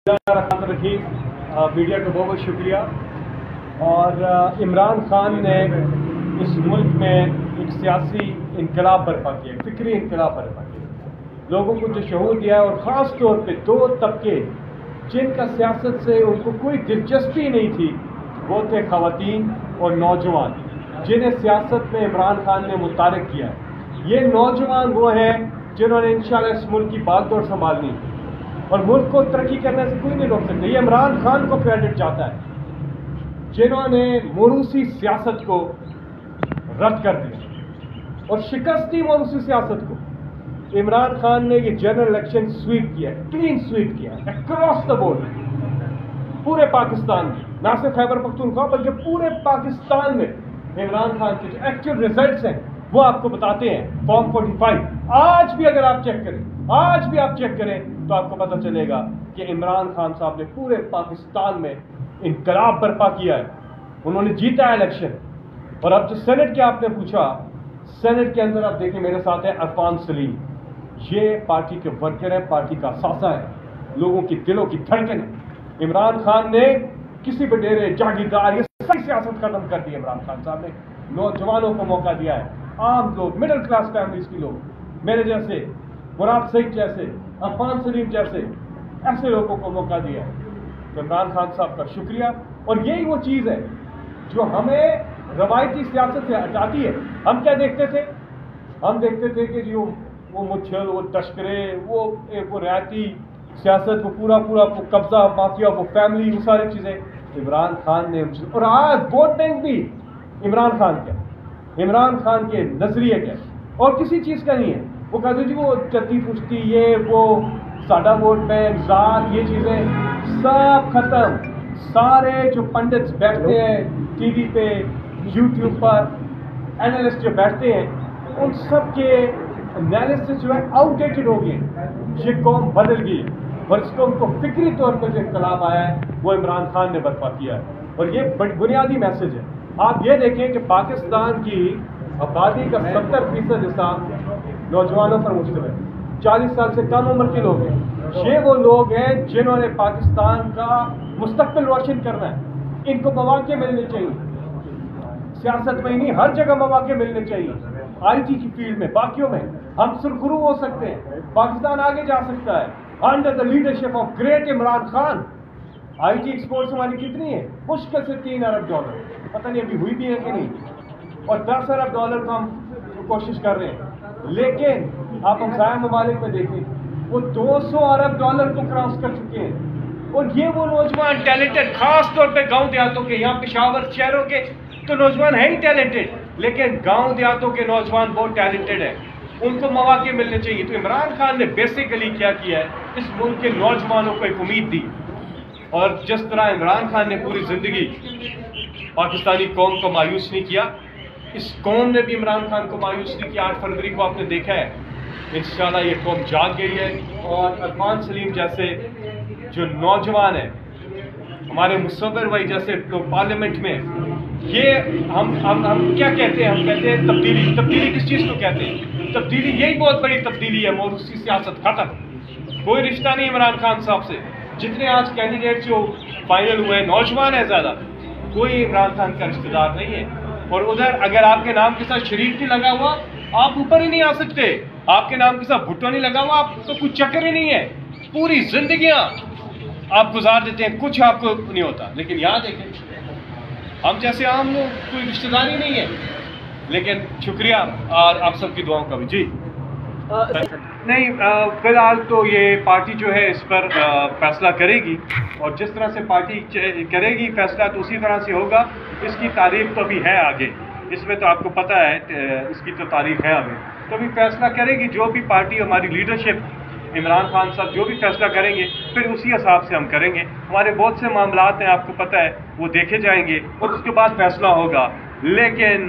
रखीम media का बहुत बहुत शुक्रिया। और इमरान खान ने इस मुल्क में एक सियासी इनकलाब बर्पा किया, फिक्री इनकलाब बर्पा किया, लोगों को जो शऊर दिया है। और ख़ास तौर पे दो तबके जिनका सियासत से उनको कोई दिलचस्पी नहीं थी, वो थे ख़वातीन और नौजवान, जिन्हें सियासत में इमरान खान ने मुतारिक किया है। ये नौजवान वो हैं जिन्होंने इंशाल्लाह इस मुल्क की बागडोर संभालनी है और मुल्क को तरक्की करने से कोई नहीं रोक सकता। ये इमरान खान को क्रेडिट जाता है, जिन्होंने मोरूसी सियासत को रद्द कर दिया और शिकस्त दी मोरूसी सियासत को। इमरान खान ने ये जनरल इलेक्शन स्वीप किया, क्लीन स्वीप किया अक्रॉस द बोर्ड, पूरे पाकिस्तान में, ना सिर्फ खैबर पख्तूनख्वा बल्कि पूरे पाकिस्तान में। इमरान खान के जो एक्चुअल रिजल्ट्स हैं वो आपको बताते हैं। फॉर्म 45 आज भी अगर आप चेक करें, आज भी आप चेक करें तो आपको पता चलेगा कि इमरान खान साहब ने पूरे पाकिस्तान में इनकलाब बर्पा किया है। उन्होंने जीता है इलेक्शन। और अब जो सेनेट के आपने पूछा, सेनेट के अंदर आप देखें, मेरे साथ है अरफान सलीम। ये पार्टी के वर्कर है, पार्टी का सासा है, लोगों की दिलों की धड़कन है। इमरान खान ने किसी बटेरे जागीरदार ये सारी सियासत खत्म कर दी। इमरान खान साहब ने नौजवानों को मौका दिया है, आम लोग, मिडिल क्लास फैमिलीज के लोग, मेरे जैसे, मुराद सईद जैसे, अरफान सलीम जैसे, ऐसे लोगों को मौका दिया है। तो इमरान खान साहब का शुक्रिया। और यही वो चीज़ है जो हमें रवायती सियासत से हटाती है। हम क्या देखते थे? हम देखते थे कि जो वो मुच्छल, वो तस्करे, वो रियायती सियासत, वो पूरा वो कब्जा माफिया, वो फैमिली, वो सारी चीज़ें इमरान खान ने। और आज वोट बैंक भी इमरान खान का, इमरान खान के नजरिए का और किसी चीज़ का नहीं है। वो कहते जी वो चत्ती पुश्ती, ये वो साडा वोट बैंक, जात, ये चीज़ें सब खत्म। सारे जो पंडित बैठते हैं टीवी पे, यूट्यूब पर, एनालिस्ट जो बैठते हैं, उन सब के एनालिसिस जो है आउटडेटेड हो गए। ये कौम बदल गई और इसको उनको फिक्री तौर पर जो इनकलाब आया है वो इमरान खान ने बर्पा किया है। और ये बुनियादी मैसेज है। आप ये देखें कि पाकिस्तान की आबादी का 70% हिस्सा नौजवानों पर मुश्तमिल है, 40 साल से कम उम्र के लोग हैं। ये वो लोग हैं जिन्होंने पाकिस्तान का मुस्तकबिल रोशन करना है। इनको मौके मिलने चाहिए, सियासत में ही नहीं, हर जगह मौके मिलने चाहिए। IT की फील्ड में, बाकियों में हम सुरखरू हो सकते हैं। पाकिस्तान आगे जा सकता है under the leadership of great Imran Khan. IT exports हमारी कितनी है? मुश्किल से $3 अरब, पता नहीं अभी हुई भी है कि नहीं। और $10 अरब को हम कोशिश कर रहे हैं। लेकिन आप हमसाया ममालिक में देखें, वो $200 अरब को क्रॉस कर चुके हैं। और ये वो नौजवान टैलेंटेड, खास तौर पे गांव देहातों के, यहाँ पेशावर शहरों के तो नौजवान है ही टैलेंटेड, लेकिन गांव देहातों के नौजवान बहुत टैलेंटेड है, उनको मौके मिलने चाहिए। तो इमरान खान ने बेसिकली क्या किया है, इस मुल्क के नौजवानों को एक उम्मीद दी। और जिस तरह इमरान खान ने पूरी जिंदगी पाकिस्तानी कौम को मायूस नहीं किया, इस कौम ने भी इमरान खान को मायूस नहीं किया। 8 फरवरी को आपने देखा है, इंशाल्लाह ये कौम जाग गई है। और अरफान सलीम जैसे जो नौजवान है, हमारे मुसव्विर भाई जैसे लोग पार्लियामेंट में, ये हम क्या कहते हैं? हम कहते हैं तब्दीली। तब्दीली किस चीज़ को कहते हैं? तब्दीली यही बहुत बड़ी तब्दीली है। मोरूसी सियासत खत्म, कोई रिश्ता नहीं इमरान खान साहब से। जितने आज कैंडिडेट जो फाइनल हुए नौजवान है ज़्यादा, कोई इमरान खान का रिश्तेदार नहीं है। और उधर अगर आपके नाम के साथ शरीफ नहीं लगा हुआ, आप ऊपर ही नहीं आ सकते। आपके नाम के साथ भुट्टो नहीं लगा हुआ, आपको कुछ चक्कर ही नहीं है। पूरी जिंदगियां आप गुजार देते हैं, कुछ आपको नहीं होता। लेकिन यहाँ देखें, हम जैसे आम लोग, कोई रिश्तेदारी नहीं है। लेकिन शुक्रिया और आप सबकी दुआओं का भी। जी नहीं, फिलहाल तो ये पार्टी जो है इस पर फैसला करेगी, और जिस तरह से पार्टी करेगी फैसला तो उसी तरह से होगा। इसकी तारीख तो अभी है आगे, इसमें तो आपको पता है, इसकी तो तारीख है अभी। तो अभी फैसला करेगी जो भी पार्टी, हमारी लीडरशिप, इमरान खान साहब जो भी फैसला करेंगे, फिर उसी हिसाब से हम करेंगे। हमारे बहुत से मामलात हैं, आपको पता है, वो देखे जाएंगे और उसके बाद फैसला होगा। लेकिन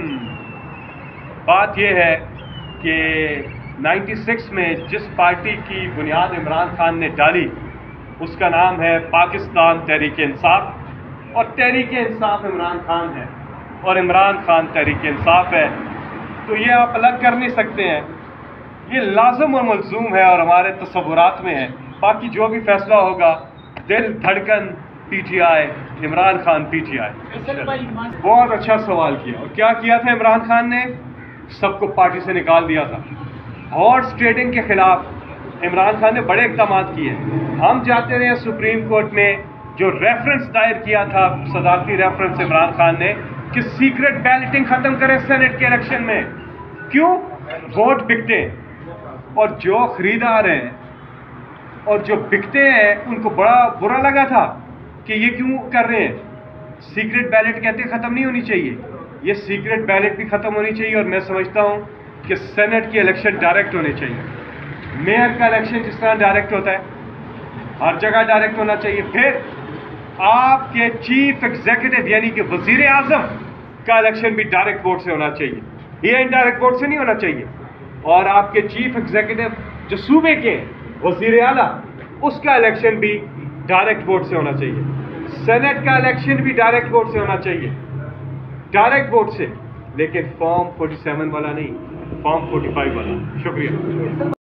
बात यह है कि 96 में जिस पार्टी की बुनियाद इमरान खान ने डाली, उसका नाम है पाकिस्तान तहरीक इंसाफ, और तहरीक इंसाफ इमरान खान है और इमरान खान तहरीक इंसाफ है। तो ये आप अलग कर नहीं सकते हैं, ये लाज़िम और मलज़ूम है और हमारे तस्वुरात में है। बाकी जो भी फैसला होगा دل دھڑکن P T I, Imran Khan P T I. بہت اچھا سوال کیا. اور کیا کیا تھا عمران خان نے؟ سب کو پارٹی سے نکال دیا تھا. ہارس ٹریڈنگ کے خلاف عمران خان نے بڑے اقدامات کیے. ہم جاتے رہے سپریم کورٹ میں، جو ریفرنس دائر کیا تھا صدارتی ریفرنس عمران خان نے کہ سیکرٹ بیلٹنگ ختم کریں سینٹ کے الیکشن میں. کیوں؟ ووٹ بکتے ہیں، اور جو خریدار ہیں اور جو بکتے ہیں ان کو بڑا برا لگا تھا کہ یہ کیوں کر رہے ہیں. سیکرٹ بیلٹ کہتے ختم نہیں ہونی چاہیے، یہ سیکرٹ بیلٹ بھی ختم ہونی چاہیے. اور میں سمجھتا ہوں کہ سینٹ کے الیکشن ڈائریکٹ ہونے چاہیے. میئر کا الیکشن جس طرح ڈائریکٹ ہوتا ہے، ہر جگہ ڈائریکٹ ہونا چاہیے. پھر آپ کے چیف ایگزیکٹو یعنی کہ وزیر اعظم کا الیکشن بھی ڈائریکٹ ووٹ سے ہونا چاہیے، یہ انڈائریکٹ ووٹ سے نہیں ہونا چاہیے. اور آپ کے چیف ایگزیکٹو جو صوبے کے وزیر اعلیٰ، اس کا الیکشن بھی ڈائریکٹ ووٹ سے ہونا چاہیے. سینٹ کا الیکشن بھی ڈائریکٹ ووٹ سے ہونا چاہیے، ڈائریکٹ ووٹ سے، لیکن فارم 47 والا نہیں، فارم 45 والا. شکریہ.